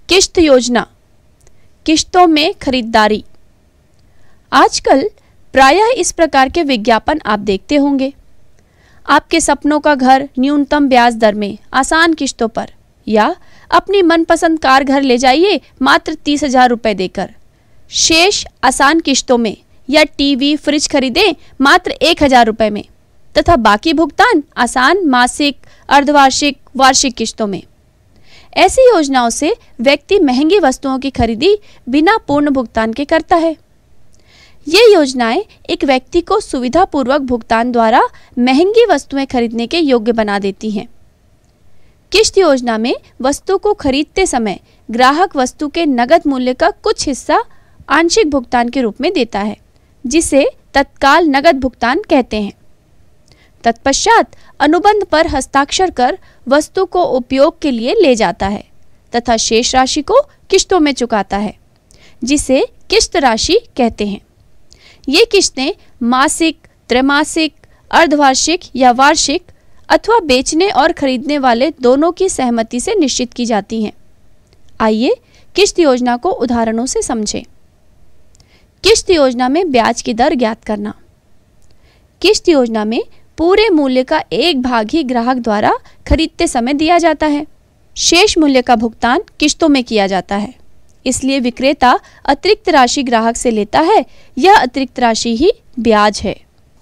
किश्त योजना, किश्तों में खरीदारी। आजकल प्रायः इस प्रकार के विज्ञापन आप देखते होंगे। आपके सपनों का घर न्यूनतम ब्याज दर में आसान किश्तों पर, या अपनी मनपसंद कार घर ले जाइए मात्र 30,000 रुपये देकर। शेष आसान किश्तों में, या टीवी फ्रिज खरीदें मात्र 1,000 रुपये में, तथा बाकी भुगतान आसान मासिक, अर्धवार्षिक, वार्षिक किश्तों में। ऐसी योजनाओं से व्यक्ति महंगी वस्तुओं की खरीदी बिना पूर्ण भुगतान के करता है। ये योजनाएं एक व्यक्ति को सुविधापूर्वक भुगतान द्वारा महंगी वस्तुएं खरीदने के योग्य बना देती हैं। किश्त योजना में वस्तु को खरीदते समय ग्राहक वस्तु के नगद मूल्य का कुछ हिस्सा आंशिक भुगतान के रूप में देता है, जिसे तत्काल नगद भुगतान कहते हैं। तत्पश्चात अनुबंध पर हस्ताक्षर कर वस्तु को उपयोग के लिए ले जाता है तथा शेष राशि को किश्तों में चुकाता है, जिसे किश्त राशि कहते हैं। ये किश्तें मासिक, त्रैमासिक, अर्धवार्षिक या वार्षिक अथवा बेचने और खरीदने वाले दोनों की सहमति से निश्चित की जाती हैं। आइए किश्त योजना को उदाहरणों से समझें। किश्त योजना में ब्याज की दर ज्ञात करना। किश्त योजना में पूरे मूल्य का एक भाग ही ग्राहक द्वारा खरीदते समय दिया जाता है। शेष मूल्य का भुगतान किश्तों में किया जाता है। इसलिए विक्रेता अतिरिक्त राशि ग्राहक से लेता है। यह अतिरिक्त राशि ही ब्याज है।